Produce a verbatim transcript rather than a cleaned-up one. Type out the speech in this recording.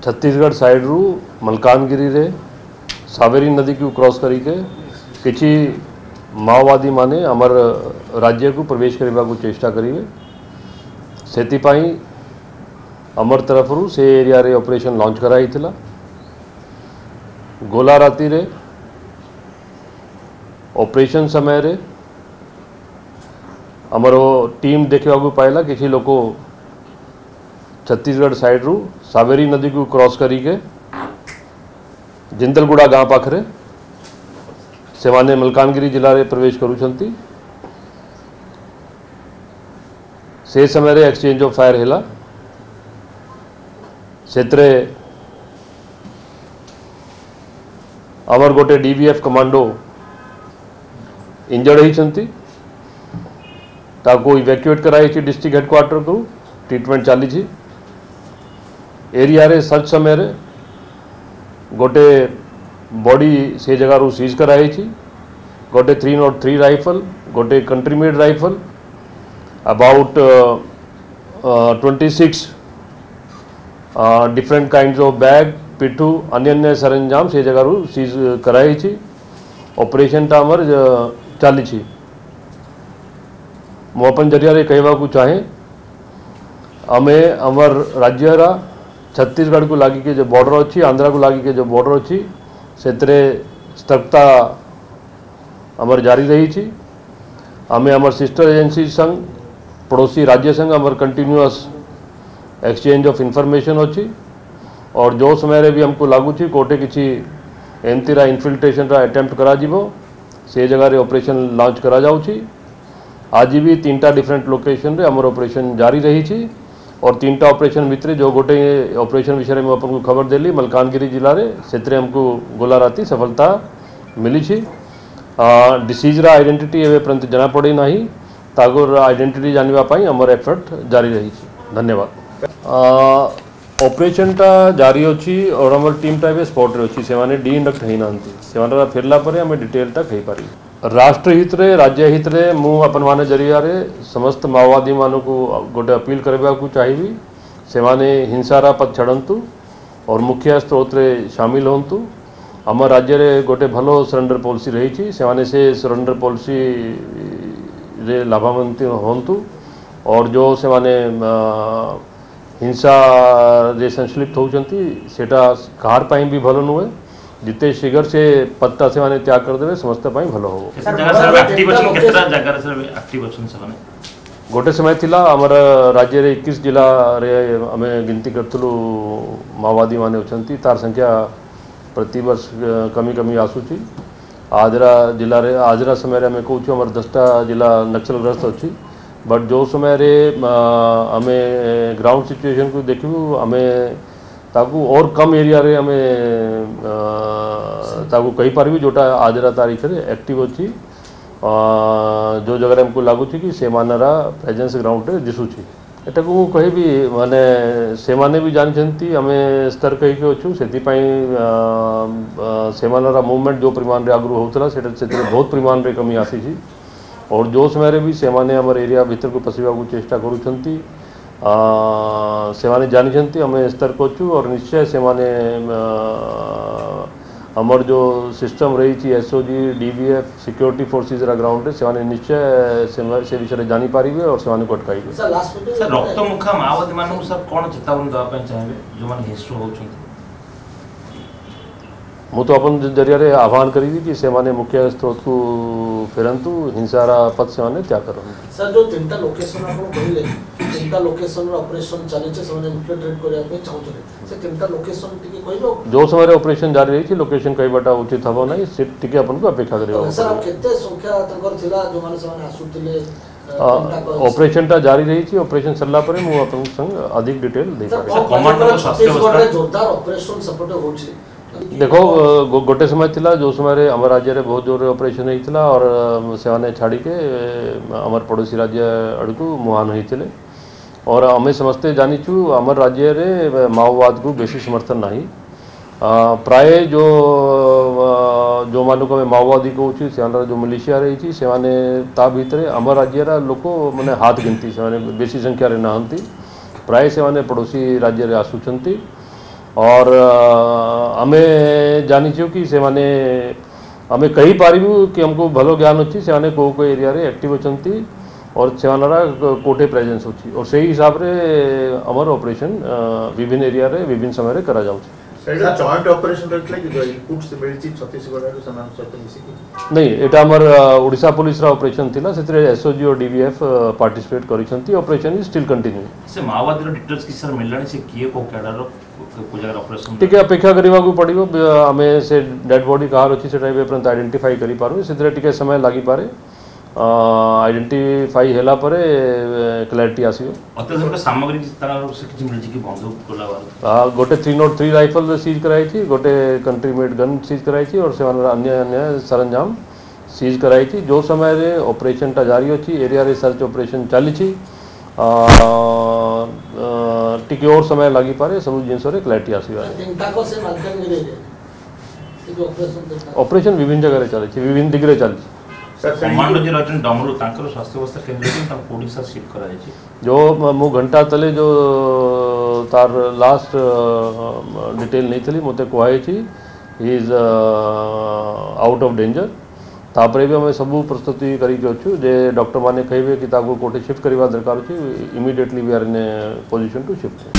Chhattisgarh side रू मलकानगिरी रे सावेरी नदी को क्रॉस करिके किछि माओवादी माने आमर राज्य को प्रवेश करने को चेष्टा करेंगे से आमर तरफ रू से एरिया रे ऑपरेशन लॉन्च कराई थिला। गोला राती रे ऑपरेशन समय रे आमर टीम देखा पाइला किसी लोग छत्तीसगढ़ साइड रू सावेरी नदी को क्रॉस करिके जिंदलगुड़ा गाँव पाखरे से माने मलकानगिरी जिला रे प्रवेश करुछंती। से समय रे एक्सचेंज ऑफ फायर हैला सेत्रे आमर गोटे डीवीएफ कमांडो इंजर्ड होइछंती ताको इवैक्यूएट कराई डिस्ट्रिक्ट हेडक्वार्टर को ट्रीटमेंट चली छी। एरिया रे सर्च समय रे गोटे बॉडी से जगह रू सीज कराई छी गोटे थ्री नॉट थ्री राइफल गोटे country made rifle about twenty six different kinds of bag पिट्ठू अन्य अन्य सरंजाम से जगह रू सीज कराई छी। ऑपरेशन टा अमर चली छी। मो अपन जरिया रे कहवा को चाहे आमे अमर राज्य रा छत्तीसगढ़ को लागी के जो बॉर्डर अच्छी आंध्रा को लागी के जो बॉर्डर अच्छी से सतर्कता आमर जारी रही छी। आमे आमर सिस्टर एजेंसी संग पड़ोसी राज्य संग आमर कंटिन्यूअस एक्सचेंज ऑफ इनफॉरमेशन अच्छी और जो समय रे भी हमको लागू छी कोटे किसी एमती रा इनफिल्ट्रेशन रा अटेम्प्ट करा जीवो से जगह रे ऑपरेशन लॉन्च करा जाऊ छी। आज भी तीन टा डिफरेंट लोकेशन रे आमर ऑपरेशन जारी रही छी और तीन टा ऑपरेशन भितर जो गोटे ऑपरेशन विषय में अपन को खबर देली मलकानगिरी जिला रे से हमको गोला राती सफलता मिली छी। डिसीज रा आइडेंटिटी एवं पर्यंत जना पड़े ना तागोर आइडेंटिटी जानवा पाई आमर एफर्ट जारी रही छी। धन्यवाद। ऑपरेशन टा जारी अच्छी और आमर टीम टा ए स्पॉट रे अच्छी से माने डी इंडक्ट होई नांती से फेरला परे आमे डिटेल टा कहि पारी। राष्ट्र हित रे राज्य हित रे मु अपन माने जरिया रे समस्त माओवादी मानू को गोटे अपील करबा को चाहिए से माने हिंसारा पथ छड़ंतु और मुख्य स्रोत रे शामिल होंतु। आम राज्य रे गोटे भलो सरेंडर पॉलिसी रही छी से माने से सरेंडर पॉलिसी रे लाभान्वित होंतु और जो से माने हिंसा रे संश्लिप्त होउचंती सेटा कार पाई भी भलो नुए जिते शीघ्र से पत्ता से माने त्याग कर देवे समस्त पाई भलो हो। गोटे समय थिला हमर राज्य रे इक्कीस जिला रे हमें गिनती करथलु माओवादी माने उछंती तार संख्या प्रति वर्ष कमी कमी आसुची। आजरा जिला रे आजरा समय रे हमें कहूँ हमर दसटा जिला नक्सलग्रस्त अच्छी बट जो समय रे हमें ग्राउंड सिचुएशन को देखू हमें ताकू और कम एरिया रे हमें ताकू कही पारि जोटा आजरा तारीख रे एक्टिव अच्छी जो जगह हमको लागू कि से मानरा प्रेजेंस ग्राउंड रे दिशुची एटा को कहि भी माने से माने भी जानछंती हमें स्तर कहि के अच्छु सेति पई से मानरा मूवमेंट जो परिमाण रे आगु होतला सेटा सेति बहुत परिमाण रे कमी आसी छी और जो समय रे भी से माने हमर एरिया भीतर को पसिबा को चेष्टा करूछंती से माने जानछंती हमें स्तर को अच्छु और निश्चय से माने हमर जो सिस्टम रही थी एसओजी डीवीएफ सिक्योरिटी फोर्सेस रा ग्राउंड रे से निश्चय से विषय जानी पारिबे और से को अटकाइबे। सर लास्ट सर रक्त मुखा माओवादी मानू सर कोन चेतावनी दवा पे चाहेबे जो माने हिस्ट्री होउछंती मु तो अपन जरिया रे आह्वान करीबी कि से माने मुख्य स्रोत को फेरंतु हिंसारा पथ से माने त्याग करन। सर जो तीनटा लोकेशन आपन कहिले तीनटा लोकेशन रो ऑपरेशन चले छे से माने इन्फिल्ट्रेट करिया पे चाहउछे से तीनटा लोकेशन टिके कहबो जो समय रे ऑपरेशन जारी रही थी लोकेशन कहबाटा उचित हबो नै से टिके अपन को अपेक्षा करियो। सर आप केते संख्या तंकर थिला जो माने से माने आसुतिले ऑपरेशन टा जारी रही थी ऑपरेशन चलला परे मु अपन संग अधिक डिटेल दे पारे। कमांडर को छत्तीसगढ़ रे जोरदार ऑपरेशन सपोर्ट होछि देखो गो, गोटे समय थिला जो समय रे हमर राज्य रे बहुत जोर ऑपरेशन होइतिला और से माने छाड़ी के हमर पड़ोसी राज्य अड़कू मुहान होइतिले और हमें समझते जानीचु हमर राज्य रे माओवाद को बेसी समर्थन नहीं प्राय जो जो मानु को माओवादी को से जो मिलिशिया रही से माने ता भितर हमर राज्य रा लोक माने हाथ गिनती से माने बेसी संख्या रे नाहंती प्राय से माने पड़ोसी राज्य रे आसुचंती और आमे जानिछु कि से माने आमे कही पारिबु कि हमको भलो ज्ञान अछि से माने को को एरिया रे एक्टिव अछंती और से मानरा कोटे प्रेजेंस अछि और सही हिसाब रे हमर ऑपरेशन विभिन्न एरिया रे विभिन्न समय रे करा जाउ सेटा जॉइंट ऑपरेशन रहतले कि जो इनपुट्स मिलची छत्तीसगढ़ रे समान सहित मिसी नहीं एटा हमर ओडिसा पुलिस रा ऑपरेशन थिला सेतरे एसओजी और डीवीएफ पार्टिसिपेट करिसंती ऑपरेशन इज स्टिल कंटिन्यू से माओवादी रो डिटेल्स कि सर मिललानी से किए को कैडर रो को जगह ऑपरेशन ठीक है अपेक्षा करबा को पड़िबो हमें से डेड बॉडी कहार अछि सेटा बे परंत आइडेंटिफाई करि पारु सेतरे टिके समय लागि पारे आइडेंटिफाई हैला परे क्लैरिटी आसीबो अत्याधुनिक सामग्री तरह से किछि मिलछि कि बंदूक गोला बारूद आ गोटे तीन नौ तीन राइफल सीज कराई थी गोटे कंट्री मेड गन सीज कराई थी और से अन्य अन्य सरंजाम सीज कराई थी जो समय रे ऑपरेशन टा जारी अछि एरिया रे सर्च ऑपरेशन चाली छी टिके और समय लागि पारे सब जिंस रे क्लैरिटी आसीबा ତିନିଟା କ ସେ ମାଲକାନଗିରି ରେ ସେ जो ऑपरेशन करता ऑपरेशन विभिन्न जगह रे चले छी विभिन्न दिगरे चले छी कमांडो जे रचन डमरू तांकर स्वास्थ्य अवस्था केन्द्र के ता ओडिसा शिफ्ट करा जाय जो मु घंटा तले जो तार लास्ट डिटेल नहीं थी मते कहै छी ही इज आउट ऑफ डेंजर तापरे भी हमें सब प्रस्तुति करी अछि जे डॉक्टर माने कहबे कि ताको कोटे शिफ्ट करबा दरकार अछि immediately we are in a position to shift